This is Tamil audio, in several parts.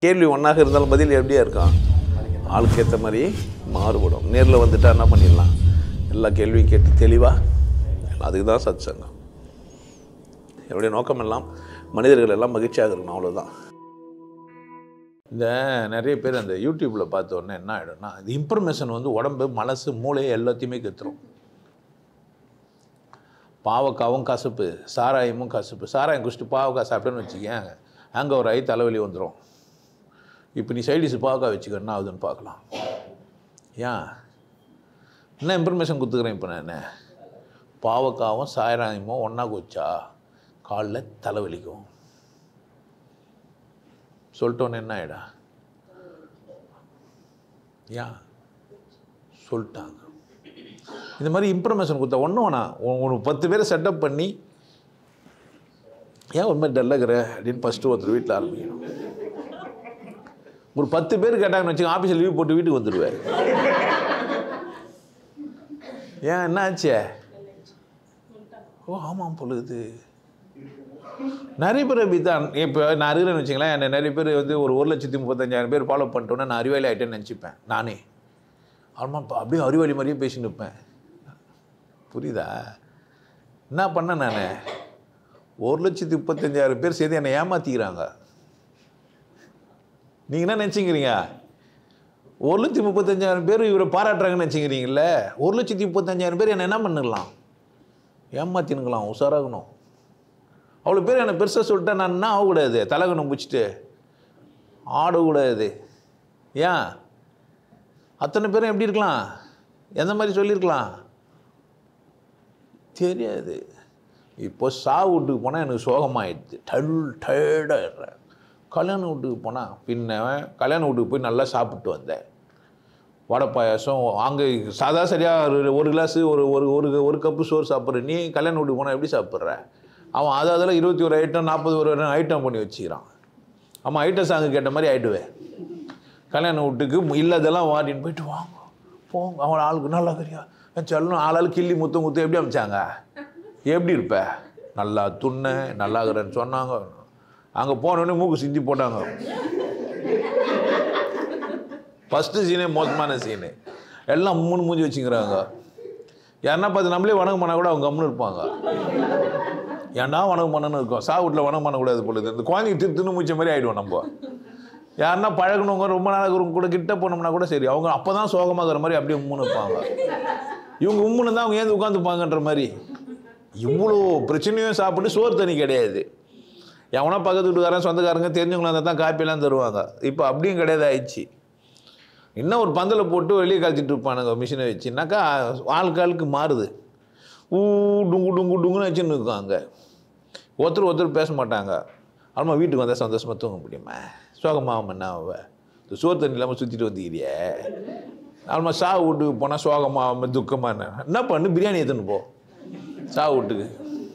கேள்வி ஒன்றாக இருந்தாலும் பதில் எப்படியா இருக்கும்? ஆளுக்கு ஏற்ற மாதிரி மாறுபடும். நேரில் வந்துட்டா என்ன பண்ணிடலாம்? எல்லா கேள்வியும் கேட்டு தெளிவாக, அதுக்கு தான் சத் சங்கம். என்னுடைய நோக்கம் எல்லாம் மனிதர்கள் எல்லாம் மகிழ்ச்சியாக இருக்கணும், அவ்வளோதான். இந்த நிறைய பேர் அந்த யூடியூப்பில் பார்த்த உடனே என்ன ஆகிடும்னா, இந்த இன்ஃபர்மேஷன் வந்து உடம்பு, மனசு, மூளையை எல்லாத்தையுமே கெத்துரும். பாவக்காவும் கசப்பு, சாராயமும் கசப்பு. சாராயம் குடிச்சிட்டு பாவக்காய் சாப்பிட்டேன்னு வச்சுக்கேன், அங்கே ஒரு தலைவலி வந்துடும். இப்போ நீ சைடிஷ் பாவக்காய் வச்சுக்க, என்ன ஆகுதுன்னு பார்க்கலாம். ஏன் என்ன இன்ஃபர்மேஷன் கொடுத்துக்கிறேன் இப்போ நான்? பாவக்காவும் சாராயமும் ஒன்றா குடிச்சா காலில் தலைவலிக்கும் சொல்லிட்டோன்னு என்ன ஆகிடா? ஏன் சொல்லிட்டாங்க. இந்த மாதிரி இன்ஃபர்மேஷன் கொடுத்தா ஒன்றும் வேணா, ஒரு 10 பேரை செட்டப் பண்ணி ஏன் ஒரு மாதிரி டல்லாகிற அப்படின்னு ஃபஸ்ட்டு ஒருத்தர் வீட்டில் ஆரம்பிக்கணும். ஒரு 10 பேர் கேட்டாங்கன்னு வச்சுக்கோங்க, ஆஃபீஸில் லீவ் போட்டு வீட்டுக்கு வந்துடுவேன். ஏன் என்ன ஆச்சு? ஓ ஆமாம் பொழுது நிறைய பேர் அப்படி தான். இப்போ நான் இருக்கிறேன்னு வச்சுங்களேன், என்னை நிறைய பேர் வந்து ஒரு 1,35,000 பேர் ஃபாலோ பண்ணிட்டோன்னா நான் அறிவாளி ஆகிட்டேன்னு நினச்சிப்பேன். நானே ஆமாப்பா அப்படியே அறிவாளி மாதிரியே பேசின்னு இருப்பேன். புரியுதா? என்ன பண்ணேன் நான்? 1,35,000 பேர் சேர்த்து என்னை ஏமாற்றிக்கிறாங்க. நீங்கள் என்ன நினச்சிக்கிறீங்க? 1,35,000 பேர் இவரை பாராட்டுறாங்கன்னு நினச்சிக்கிறீங்கள? 1,35,000 பேர் என்னை என்ன பண்ணிடலாம்? ஏமாத்தினுங்களாம். உஷாராகணும். அவ்வளோ பேர் என்னை பெருசாக சொல்லிட்டா நான் என்ன ஆகக்கூடாது? தலைகணம் பிடிச்சிட்டு ஆடக்கூடாது. ஏன்? அத்தனை பேரும் எப்படி இருக்கலாம்? எந்த மாதிரி சொல்லியிருக்கலாம்? தெரியாது. இப்போ வீட்டுக்கு போனால் எனக்கு சோகமாகிடுது, டயர்டாகிடுறேன். கல்யாண வீட்டுக்கு போனால் பின்ன கல்யாண வீட்டுக்கு போய் நல்லா சாப்பிட்டு வந்தேன். வடை பாயாசம் அங்கே சரியாக ஒரு கிளாஸு ஒரு கப்பு சோறு சாப்பிட்ற நீ கல்யாண வீட்டுக்கு போனால் எப்படி சாப்பிட்ற? அவன் அதெல்லாம் 21 ஐட்டம் 41 ஐட்டம் பண்ணி வச்சுக்கிறான். ஆமாம், ஐட்டம் சாங்கு கேட்ட மாதிரி ஆகிடுவேன். கல்யாண வீட்டுக்கு இல்லாதெல்லாம் வாடின்னு போயிட்டு வாங்க போங்க, அவன் ஆளுக்கு நல்லா கரியா சொல்லணும். ஆளாள் கிள்ளி முத்து எப்படி அமைச்சாங்க? எப்படி இருப்ப? நல்லா துண்ண நல்லாகிறேன்னு சொன்னாங்க. அங்கே போனோடனே மூக்கு சிந்தி போட்டாங்க. ஃபஸ்ட்டு சீனே மோசமான சீனு. எல்லாம் மூஞ்சி வச்சுக்கிறாங்க. யாருன்னா பார்த்து நம்மளே வணக்கம் பண்ணால் கூட அவங்க கம்முன்னு இருப்பாங்க. ஏன்னா வணக்கம் பண்ணணும்னு இருக்கும். வீட்டில் வணக்கம் பண்ணக்கூடாது பொழுது இந்த குழந்தைக்கு தின்னு மூச்ச மாதிரி ஆகிடுவோம் நம்ம. யாருன்னா பழகணுங்க ரொம்ப நாளைக்கு கூட கிட்ட போனோம்னா கூட சரி, அவங்க அப்போ தான் சோகமாகிற மாதிரி அப்படியே உம்முன்னு இருப்பாங்க. இவங்க உம்முன்னு தான் அவங்க ஏந்து உட்காந்துப்பாங்கன்ற மாதிரி. இவ்வளோ பிரச்சனையும் சாப்பிட்டு சோறு தண்ணி கிடையாது. எவனா பக்கத்து வீட்டுக்காரன் சொந்தக்காரங்க தெரிஞ்சவங்களா இருந்தால் தான் காப்பியெல்லாம் தருவாங்க. இப்போ அப்படியும் கிடையாது ஆயிடுச்சு. இன்னும் ஒரு பந்தலை போட்டு வெளியே கழிச்சிட்டு இருப்பானுங்க மிஷினை வச்சுனாக்கா ஆளுக்கு மாறுது. டுங்கு டுங்கு டுங்குன்னு வச்சுன்னு இருக்காங்க. ஒருத்தர் பேச மாட்டாங்க. ஆமாம், வீட்டுக்கு வந்தால் சந்தோஷமாக தூங்க முடியுமா? சோகமாகும் என்ன ஆவ? சோறு தண்ணி இல்லாமல் சுற்றிட்டு வந்துக்கிறியே. ஆமாம், வீட்டுக்கு போனால் சோகமாக துக்கமாக என்ன பண்ணு? பிரியாணி எடுத்துன்னு போ வீட்டுக்கு.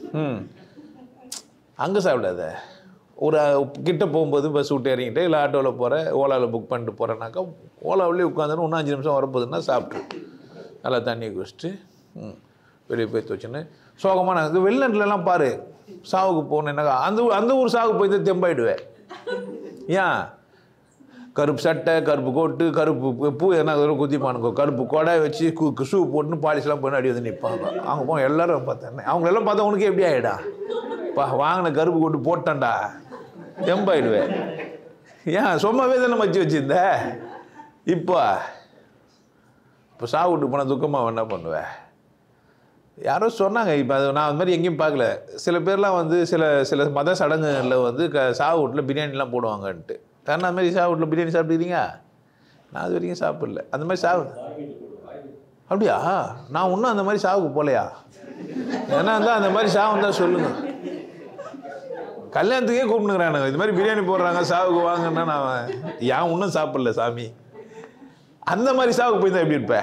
அங்கே சாப்பிடாத. ஒரு கிட்ட போகும்போது பஸ் விட்டு இறங்கிட்டு இல்லை ஆட்டோவில் போகிறேன், ஓலாவில் புக் பண்ணிட்டு போகிறேன்னாக்கா ஓலாவிலே உட்காந்துன்னு இன்னும் 5 நிமிஷம் வரப்போகுதுன்னா சாப்பிட்டு நல்லா தண்ணியை குடிச்சிட்டு வெளியே போய் வச்சுன்னு சோகமாக நான் வெளிநாட்டிலலாம் பாரு சாவுக்கு போனேன்னாக்கா அந்த ஊர் சாவுக்கு போய் தான் தெம்பாயிடுவேன். ஏன்? கருப்பு சட்டை, கருப்பு கோட்டு, கருப்பு பூ எதனா குத்திப்பானுங்க, கருப்பு கொடை வச்சு ஷூ போட்டுன்னு பாலிஷ்லாம் போய் அடி வந்து நிற்பாங்க. அவங்க போன எல்லோரும் பார்த்தேன். அவங்களெல்லாம் பார்த்தா உனக்கு எப்படி ஆகிடா? வாங்கின கருப்பு கோட்டு போட்டேன்டா தெம்பாயிடுவேன். ஏன்? சும்மாவே தானே மச்சு வச்சுருந்த. இப்போ சாப்பிட்டு போனால் துக்கமாக என்ன பண்ணுவேன்? யாரோ சொன்னாங்க. இப்போ அது நான் அது மாதிரி எங்கேயும் பார்க்கல. சில பேர்லாம் வந்து சில மத சடங்குகளில் வந்து வீட்டில் பிரியாணிலாம் போடுவாங்கன்ட்டு. காரணம் அது மாதிரி வீட்டில் பிரியாணி சாப்பிட்டுக்கிறீங்க? நான் அது வரைக்கும் சாப்பிடல. அந்த மாதிரி அப்படியா? நான் இன்னும் அந்த மாதிரி சாவுக்கு போகலையா? ஏன்னா இருந்தால் அந்த மாதிரி சாவு தான் சொல்லுங்கள். கல்யாணத்துக்கே கூப்பிட்டுக்கிறானுங்க. இது மாதிரி பிரியாணி போடுறாங்க சாவுக்கு வாங்கன்னா நான் ஏன் இன்னும் சாப்பிடல சாமி. அந்த மாதிரி சாவுக்கு போய் தான் எப்படி இருப்பேன்?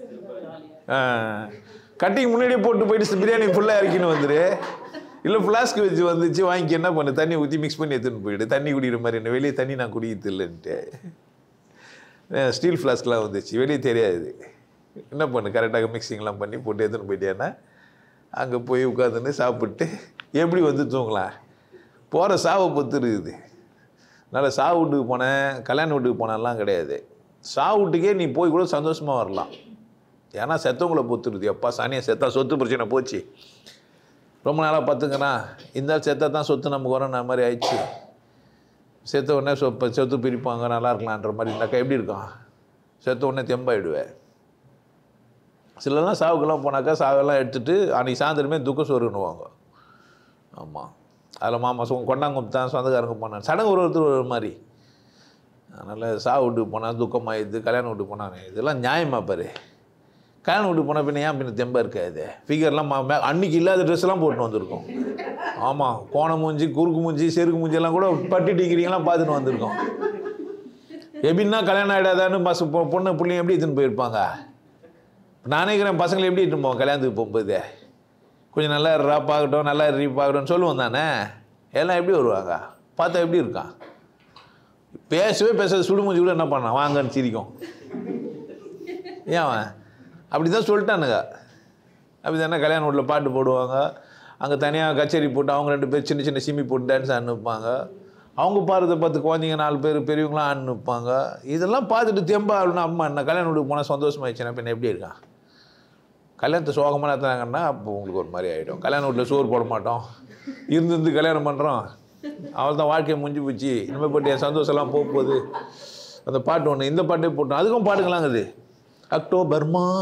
கட்டிங் முன்னாடியே போட்டு போயிட்டு பிரியாணி ஃபுல்லாக இறக்கின்னு வந்துடு. இல்லை ஃப்ளாஸ்க்கு வச்சு வந்துச்சு வாங்கி என்ன பண்ணு, தண்ணி ஊற்றி மிக்ஸ் பண்ணி எடுத்துன்னு போயிடு. தண்ணி குடிக்கிற மாதிரி என்ன, வெளியே தண்ணி நான் குடிக்கிறது இல்லைன்ட்டு. ஸ்டீல் ஃப்ளாஸ்க்லாம் வந்துச்சு, வெளியே தெரியாது. என்ன பண்ணு, கரெக்டாக மிக்சிங்லாம் பண்ணி போட்டு எடுத்துன்னு போயிட்டேன்னா அங்கே போய் உட்காந்துன்னு சாப்பிட்டு எப்படி வந்து தூங்கலாம்? போகிற சாவை பொத்து இருக்குது. அதனால் சாவு வீட்டுக்கு போனேன், கல்யாண வீட்டுக்கு போனேன்லாம் கிடையாது. சாவு வீட்டுக்கே நீ போய் கூட சந்தோஷமாக வரலாம். ஏன்னா செத்தவங்களை பொறுத்துருது. எப்பா சாணியை செத்தா சொத்து பிரச்சனை போச்சு, ரொம்ப நாளாக பார்த்துங்கன்னா இந்த செத்தா தான் சொத்து நமக்கு வரன்ற மாதிரி ஆயிடுச்சு. செத்த உடனே சொத்து பிரிப்பாங்க, நல்லா இருக்கலான்ற மாதிரி இருந்தாக்கா எப்படி இருக்கும்? செத்த உடனே தெம்பாயிடுவேன். சிலர்லாம் சாவுக்கெல்லாம் போனாக்கா சாவெல்லாம் எடுத்துகிட்டு அன்றைக்கி சாயந்தரமே துக்க சோறுன்னுவாங்க. ஆமாம், அதில் மாமா கொண்டாங்குத்தான் சொந்தக்காரங்க போனான், சடங்கு ஒருத்தர் ஒரு மாதிரி. அதனால் சாவு வீட்டுக்கு போனால் துக்கமாகிடுது, கல்யாணம் வீட்டுக்கு போனாங்க, இதெல்லாம் நியாயமாக பாரு. கல்யாணம் வீட்டுக்கு போனால் பின்ன ஏன் பின்ன தெம்பாக இருக்காது? ஃபிகர்லாம் அன்றைக்கி இல்லாத ட்ரெஸ்லாம் போட்டுன்னு வந்திருக்கோம். ஆமாம், கோண மூஞ்சி, குறுக்கு மூஞ்சி, செருக்கு மூஞ்சியெல்லாம் கூட பட்டி டிகிரிங்கெல்லாம் பார்த்துட்டு வந்திருக்கோம். எப்படின்னா கல்யாணம் ஆகிடாதான்னு பொண்ணு பிள்ளைங்க எப்படி எடுத்துன்னு போயிருப்பாங்க? நானே இருக்கிறேன், பசங்களை எப்படி எடுத்துன்னு போவோம் கல்யாணத்துக்கு போகும்போது? கொஞ்சம் நல்லா பார்க்கட்டும், நல்லா பார்க்கட்டும்னு சொல்லுவோம் தானே. எல்லாம் எப்படி வருவாங்க? பார்த்தா எப்படி இருக்கான்? பேசவே பேசாத சுடுமூஞ்சி கூட என்ன பண்ணான், வாங்கன்னு சிரிக்கும். ஏன் அவன் அப்படி தான் சொல்லிட்டானுங்க. அப்படி தானே கல்யாண வீட்டில் பாட்டு போடுவாங்க, அங்கே தனியாக கச்சேரி போட்டு அவங்க 2 பேர் சின்ன சின்ன சிம்மி போட்டு டான்ஸ் ஆடினுப்பாங்க. அவங்க பாடுறத பார்த்து குழந்தைங்க 4 பேர் பெரியவங்களாம் ஆடினுப்பாங்க. இதெல்லாம் பார்த்துட்டு தெம்பா ஆகணும்னா அம்மா என்ன கல்யாண வீட்டுக்கு போனால் சந்தோஷமாயிடுச்சுன்னா பின்ன எப்படி இருக்கான்? கல்யாணத்தை சோகமாக நடத்துனாங்கன்னா அப்போ உங்களுக்கு ஒரு மாதிரி ஆகிடும். கல்யாண வீட்டில் சோறு போட மாட்டோம், இருந்து கல்யாணம் பண்ணுறோம், அவள் தான் வாழ்க்கையை முடிஞ்சு போச்சு, இனிமேல் போட்டு என் சந்தோஷம்லாம் போகுது. அந்த பாட்டு ஒன்று, இந்த பாட்டே போட்டோம், அதுக்கும் பாட்டுக்கலாங்குது. அக்டோபர்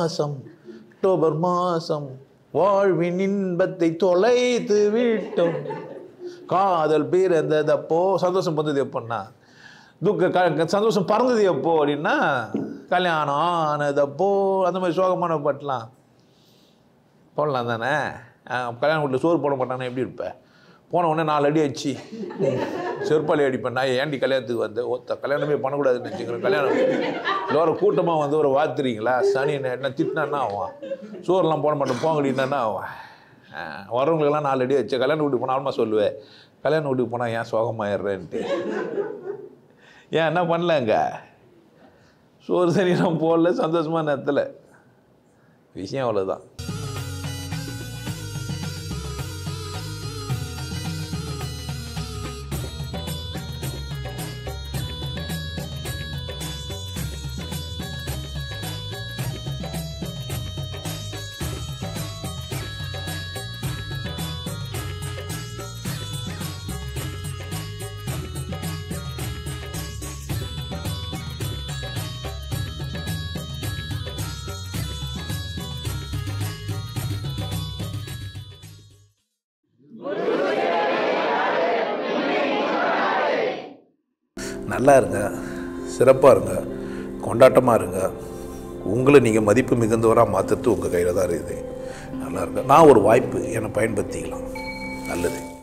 மாதம் வாழ்வின் இன்பத்தை தொலைத்து விட்டோம், காதல் பிறந்ததப்போ, சந்தோஷம் வந்தது எப்போன்னா, சந்தோஷம் பறந்தது எப்போ அப்படின்னா கல்யாணம் ஆனதப்போ. அந்த மாதிரி சோகமான பாட்டுலாம் போடலாம் தானே. கல்யாண வீட்டில் சோறு போட மாட்டாங்கன்னா எப்படி இருப்பேன்? போன உடனே 4 அடி அடிச்சு செருப்பாளி அடிப்பேன். நான் ஏன்டி கல்யாணத்துக்கு வந்து கல்யாணமே பண்ணக்கூடாதுன்னு வச்சுக்கிறேன். கல்யாணம் எல்லோரும் கூட்டமாக வந்து ஒரு வாத்துறீங்களா சனி என்ன திட்டினா ஆகும், சோறுலாம் போட மாட்டேன் போங்கடின்னா ஆகும். வரவங்களுக்கெல்லாம் 4 அடி வச்சு கல்யாண வீட்டுக்கு போனால் ஆல்மா சொல்லுவேன், கல்யாண வீட்டுக்கு போனால் ஏன் சோகமாயிடுறேன்ட்டு. ஏன் என்ன பண்ணலங்க, சோறு சனியெல்லாம் போடல, சந்தோஷமாக நேரத்தில் விஷயம் அவ்வளோதான். நல்லா இருங்க, சிறப்பாக இருங்க, கொண்டாட்டமாக இருங்க. உங்களை நீங்கள் மதிப்பு மிகுந்தவராக மாற்றுறது உங்கள் கையில் தான் இருக்குது. நல்லா இருங்க. நான் ஒரு வாய்ப்பு என்னை பயன்படுத்திக்கலாம். நல்லது.